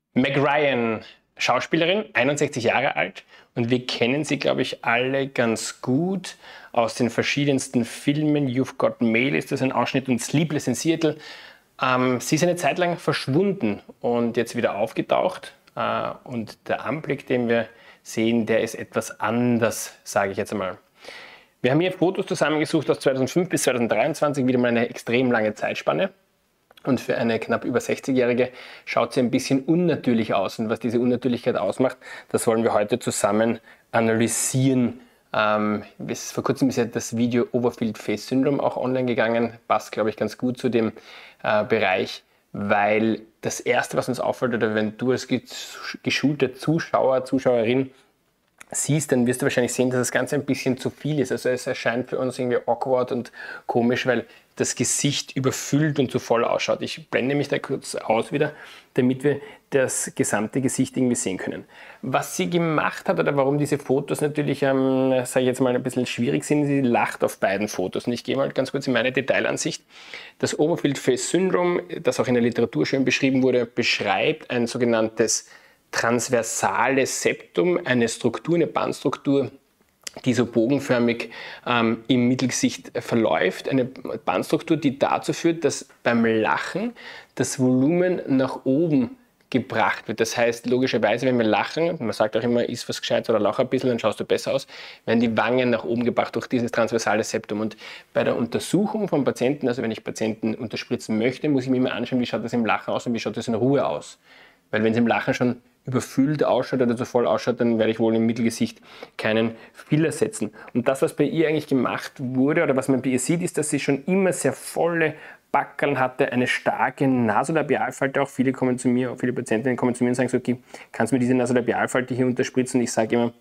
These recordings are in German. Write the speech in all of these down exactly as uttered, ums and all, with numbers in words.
Meg Ryan, Schauspielerin, einundsechzig Jahre alt, und wir kennen sie, glaube ich, alle ganz gut aus den verschiedensten Filmen. You've Got Mail ist das ein Ausschnitt und Sleepless in Seattle. Ähm, sie ist eine Zeit lang verschwunden und jetzt wieder aufgetaucht. Äh, und der Anblick, den wir sehen, der ist etwas anders, sage ich jetzt einmal. Wir haben hier Fotos zusammengesucht aus zweitausendfünf bis zweitausenddreiundzwanzig, wieder mal eine extrem lange Zeitspanne. Und für eine knapp über sechzigjährige schaut sie ein bisschen unnatürlich aus. Und was diese Unnatürlichkeit ausmacht, das wollen wir heute zusammen analysieren. Ähm, bis vor kurzem ist ja das Video Overfilled Face Syndrome auch online gegangen. Passt, glaube ich, ganz gut zu dem äh, Bereich, weil das Erste, was uns auffällt, oder wenn du als geschulter Zuschauer, Zuschauerin siehst, dann wirst du wahrscheinlich sehen, dass das Ganze ein bisschen zu viel ist. Also es erscheint für uns irgendwie awkward und komisch, weil das Gesicht überfüllt und zu voll ausschaut. Ich blende mich da kurz aus wieder, damit wir das gesamte Gesicht irgendwie sehen können. Was sie gemacht hat oder warum diese Fotos natürlich, ähm, sage ich jetzt mal, ein bisschen schwierig sind, sie lacht auf beiden Fotos. Und ich gehe mal ganz kurz in meine Detailansicht. Das Overfilled Face Syndrome, das auch in der Literatur schön beschrieben wurde, beschreibt ein sogenanntes transversales Septum, eine Struktur, eine Bandstruktur, die so bogenförmig ähm, im Mittelgesicht verläuft. Eine Bandstruktur, die dazu führt, dass beim Lachen das Volumen nach oben gebracht wird. Das heißt, logischerweise, wenn wir lachen, man sagt auch immer, iss was Gescheites oder lach ein bisschen, dann schaust du besser aus, werden die Wangen nach oben gebracht durch dieses transversale Septum. Und bei der Untersuchung von Patienten, also wenn ich Patienten unterspritzen möchte, muss ich mir immer anschauen, wie schaut das im Lachen aus und wie schaut das in Ruhe aus. Weil wenn es im Lachen schon überfüllt ausschaut oder zu voll ausschaut, dann werde ich wohl im Mittelgesicht keinen Filler setzen. Und das, was bei ihr eigentlich gemacht wurde oder was man bei ihr sieht, ist, dass sie schon immer sehr volle Backeln hatte, eine starke Nasolabialfalte. Auch viele kommen zu mir, auch viele Patientinnen kommen zu mir und sagen so, okay, kannst du mir diese Nasolabialfalte hier unterspritzen? Und ich sage immer,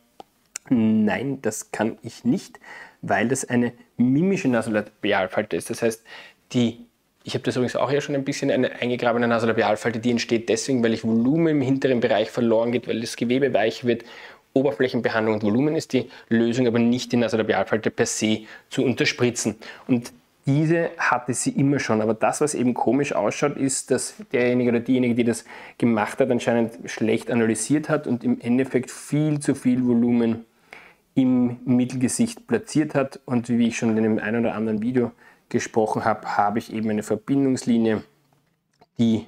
nein, das kann ich nicht, weil das eine mimische Nasolabialfalte ist. Das heißt, die Ich habe das übrigens auch ja schon ein bisschen eine eingegrabene Nasolabialfalte, die entsteht deswegen, weil ich Volumen im hinteren Bereich verloren geht, weil das Gewebe weich wird. Oberflächenbehandlung und Volumen ist die Lösung, aber nicht die Nasolabialfalte per se zu unterspritzen. Und diese hatte sie immer schon. Aber das, was eben komisch ausschaut, ist, dass derjenige oder diejenige, die das gemacht hat, anscheinend schlecht analysiert hat und im Endeffekt viel zu viel Volumen im Mittelgesicht platziert hat. Und wie ich schon in dem einen oder anderen Video gesprochen habe, habe ich eben eine Verbindungslinie, die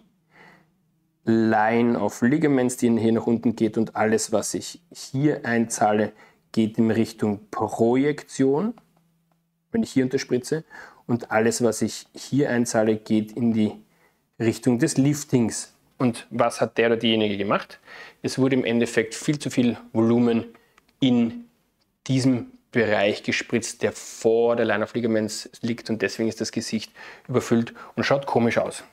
Line of Ligaments, die hier nach unten geht, und alles, was ich hier einzahle, geht in Richtung Projektion, wenn ich hier unterspritze, und alles, was ich hier einzahle, geht in die Richtung des Liftings. Und was hat der oder diejenige gemacht? Es wurde im Endeffekt viel zu viel Volumen in diesem Bereich gespritzt, der vor der Line of Ligaments liegt, und deswegen ist das Gesicht überfüllt und schaut komisch aus.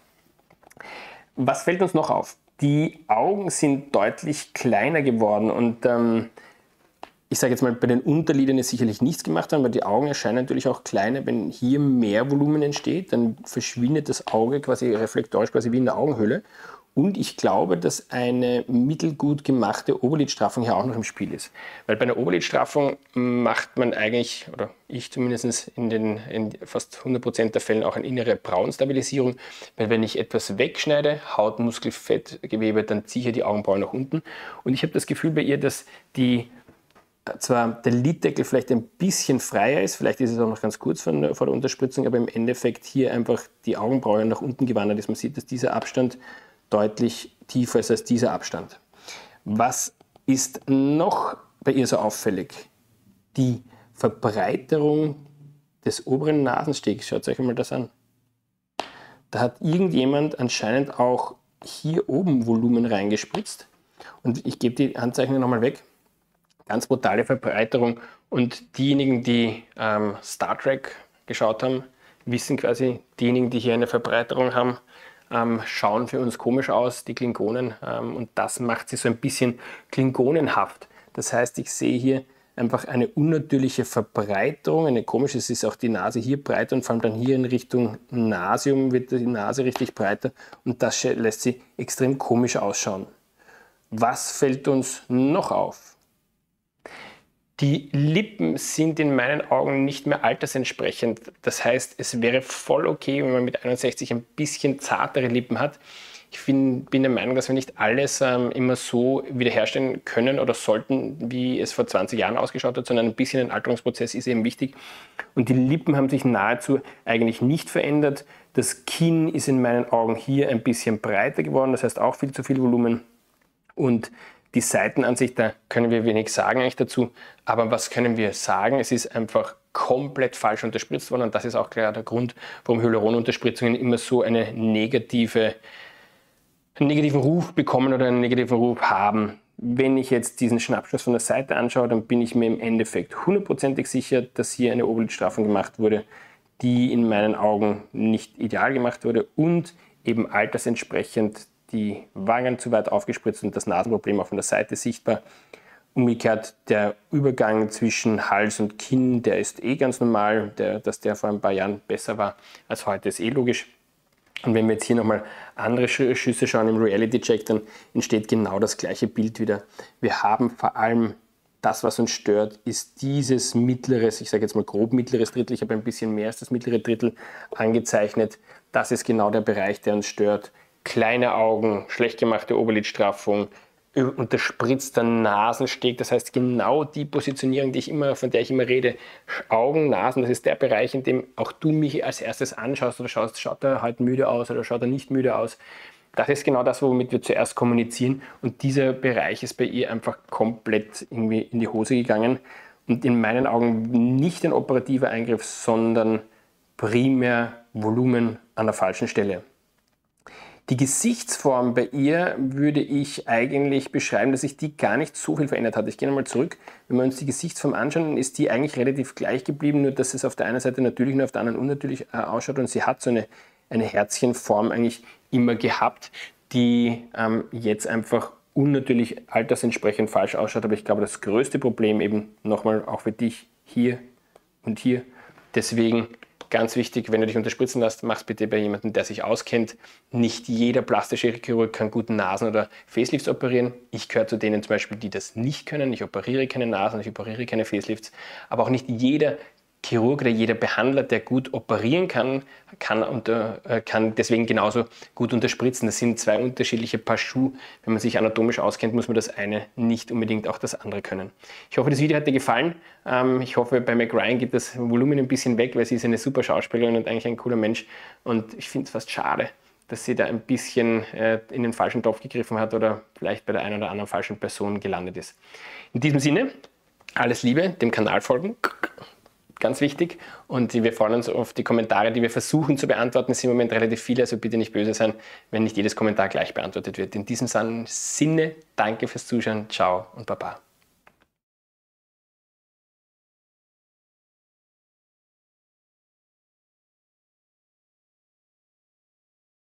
Was fällt uns noch auf? Die Augen sind deutlich kleiner geworden und ähm, ich sage jetzt mal, bei den Unterlidern ist sicherlich nichts gemacht worden, weil die Augen erscheinen natürlich auch kleiner. Wenn hier mehr Volumen entsteht, dann verschwindet das Auge quasi reflektorisch, quasi wie in der Augenhöhle. Und ich glaube, dass eine mittelgut gemachte Oberlidstraffung hier auch noch im Spiel ist. Weil bei einer Oberlidstraffung macht man eigentlich, oder ich zumindest in, den, in fast hundert Prozent der Fällen, auch eine innere Brauenstabilisierung. Weil wenn ich etwas wegschneide, Haut, Muskel, Fett, Gewebe, dann ziehe ich die Augenbrauen nach unten. Und ich habe das Gefühl bei ihr, dass die, zwar der Liddeckel vielleicht ein bisschen freier ist, vielleicht ist es auch noch ganz kurz vor der, vor der Unterspritzung, aber im Endeffekt hier einfach die Augenbraue nach unten gewandert ist. Man sieht, dass dieser Abstand deutlich tiefer ist als dieser Abstand. Was ist noch bei ihr so auffällig? Die Verbreiterung des oberen Nasenstegs. Schaut euch mal das an. Da hat irgendjemand anscheinend auch hier oben Volumen reingespritzt. Und ich gebe die Handzeichnung nochmal weg. Ganz brutale Verbreiterung. Und diejenigen, die ähm, Star Trek geschaut haben, wissen quasi, diejenigen, die hier eine Verbreiterung haben, Ähm, schauen für uns komisch aus, die Klingonen, ähm, und das macht sie so ein bisschen klingonenhaft. Das heißt, ich sehe hier einfach eine unnatürliche Verbreiterung, eine komische, es ist auch die Nase hier breiter und vor allem dann hier in Richtung Nasium wird die Nase richtig breiter und das lässt sie extrem komisch ausschauen. Was fällt uns noch auf? Die Lippen sind in meinen Augen nicht mehr altersentsprechend. Das heißt, es wäre voll okay, wenn man mit einundsechzig ein bisschen zartere Lippen hat. Ich find, bin der Meinung, dass wir nicht alles ähm, immer so wiederherstellen können oder sollten, wie es vor zwanzig Jahren ausgeschaut hat, sondern ein bisschen ein Alterungsprozess ist eben wichtig. Und die Lippen haben sich nahezu eigentlich nicht verändert. Das Kinn ist in meinen Augen hier ein bisschen breiter geworden, das heißt auch viel zu viel Volumen. Und die Seitenansicht, da können wir wenig sagen eigentlich dazu. Aber was können wir sagen? Es ist einfach komplett falsch unterspritzt worden. Und das ist auch klar der Grund, warum Hyaluronunterspritzungen immer so eine negative, einen negativen Ruf bekommen oder einen negativen Ruf haben. Wenn ich jetzt diesen Schnappschuss von der Seite anschaue, dann bin ich mir im Endeffekt hundertprozentig sicher, dass hier eine Oberlidstraffung gemacht wurde, die in meinen Augen nicht ideal gemacht wurde und eben altersentsprechend die Wangen zu weit aufgespritzt und das Nasenproblem auch von der Seite sichtbar. Umgekehrt der Übergang zwischen Hals und Kinn, der ist eh ganz normal, der, dass der vor ein paar Jahren besser war als heute, ist eh logisch. Und wenn wir jetzt hier nochmal andere Schüsse schauen im Reality-Check, dann entsteht genau das gleiche Bild wieder. Wir haben vor allem das, was uns stört, ist dieses mittleres, ich sage jetzt mal grob mittleres Drittel, ich habe ein bisschen mehr als das mittlere Drittel angezeichnet. Das ist genau der Bereich, der uns stört. Kleine Augen, schlecht gemachte Oberlidstraffung, unterspritzter Nasensteg, das heißt genau die Positionierung, die ich immer, von der ich immer rede. Augen, Nasen, das ist der Bereich, in dem auch du mich als erstes anschaust oder schaust, schaut er halt müde aus oder schaut er nicht müde aus. Das ist genau das, womit wir zuerst kommunizieren und dieser Bereich ist bei ihr einfach komplett irgendwie in die Hose gegangen und in meinen Augen nicht ein operativer Eingriff, sondern primär Volumen an der falschen Stelle. Die Gesichtsform bei ihr würde ich eigentlich beschreiben, dass sich die gar nicht so viel verändert hat. Ich gehe nochmal zurück. Wenn wir uns die Gesichtsform anschauen, dann ist die eigentlich relativ gleich geblieben, nur dass es auf der einen Seite natürlich und auf der anderen unnatürlich äh, ausschaut und sie hat so eine, eine Herzchenform eigentlich immer gehabt, die ähm, jetzt einfach unnatürlich altersentsprechend falsch ausschaut. Aber ich glaube, das größte Problem eben nochmal auch für dich hier und hier. Deswegen ganz wichtig, wenn du dich unterspritzen lässt, mach es bitte bei jemandem, der sich auskennt. Nicht jeder plastische Chirurg kann gut Nasen- oder Facelifts operieren. Ich gehöre zu denen zum Beispiel, die das nicht können. Ich operiere keine Nasen, ich operiere keine Facelifts. Aber auch nicht jeder Chirurg oder jeder Behandler, der gut operieren kann, kann, unter, äh, kann deswegen genauso gut unterspritzen. Das sind zwei unterschiedliche Paar Schuhe. Wenn man sich anatomisch auskennt, muss man das eine nicht unbedingt auch das andere können. Ich hoffe, das Video hat dir gefallen. Ähm, ich hoffe, bei Meg Ryan geht das Volumen ein bisschen weg, weil sie ist eine super Schauspielerin und eigentlich ein cooler Mensch. Und ich finde es fast schade, dass sie da ein bisschen äh, in den falschen Topf gegriffen hat oder vielleicht bei der einen oder anderen falschen Person gelandet ist. In diesem Sinne, alles Liebe, dem Kanal folgen. Ganz wichtig und wir freuen uns auf die Kommentare, die wir versuchen zu beantworten. Es sind im Moment relativ viele, also bitte nicht böse sein, wenn nicht jedes Kommentar gleich beantwortet wird. In diesem Sinne, danke fürs Zuschauen, ciao und baba.